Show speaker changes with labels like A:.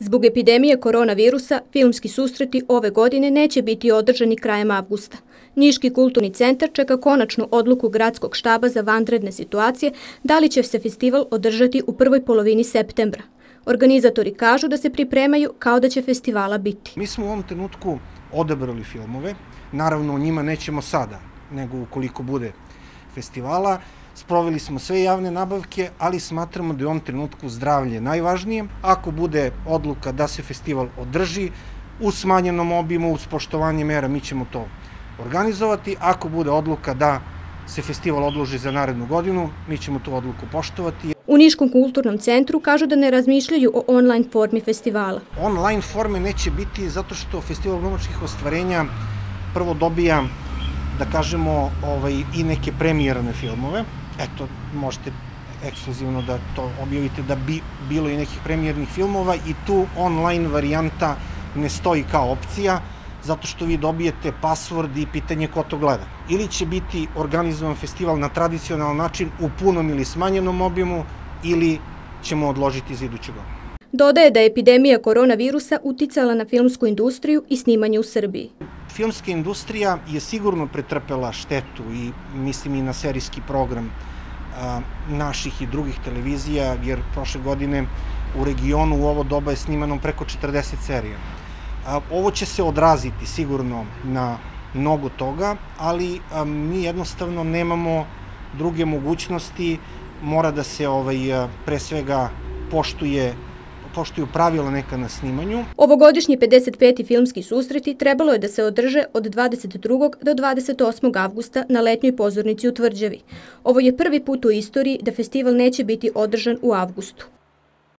A: Zbog epidemije koronavirusa, filmski susreti ove godine neće biti održani krajem avgusta. Niški kulturni centar čeka konačnu odluku gradskog štaba za vanredne situacije da li će se festival održati u prvoj polovini septembra. Organizatori kažu da se pripremaju kao da će festivala biti.
B: Mi smo u ovom trenutku odabrali filmove, naravno o njima nećemo sada, nego ukoliko bude festivala. Sproveli smo sve javne nabavke, ali smatramo da je u ovom trenutku zdravlje najvažnije. Ako bude odluka da se festival održi u smanjenom obimu, uz poštovanje mera, mi ćemo to organizovati. Ako bude odluka da se festival odloži za narednu godinu, mi ćemo tu odluku poštovati.
A: U Niškom kulturnom centru kažu da ne razmišljaju o online formi festivala.
B: Online forme neće biti zato što Festival glumačkih ostvarenja prvo dobija, da kažemo, i neke premijerne filmove. Eto, možete ekskluzivno da to objavite da bi bilo i nekih premijernih filmova i tu online varijanta ne stoji kao opcija, zato što vi dobijete pasvord i pitanje ko to gleda. Ili će biti organizovan festival na tradicionalan način u punom ili smanjenom obimu, ili ćemo odložiti za iduću godinu.
A: Dodaje da je epidemija koronavirusa uticala na filmsku industriju i snimanje u Srbiji.
B: Filmska industrija je sigurno pretrpela štetu i mislim i na serijski program naših i drugih televizija, jer prošle godine u regionu u ovo doba je snimano preko 40 serija. Ovo će se odraziti sigurno na mnogo toga, ali mi jednostavno nemamo druge mogućnosti, mora da se pre svega poštuju pravila neka na snimanju.
A: Ovogodišnji 55. filmski susreti trebalo je da se održe od 22. do 28. avgusta na letnjoj pozornici u Tvrđavi. Ovo je prvi put u istoriji da festival neće biti održan u avgustu.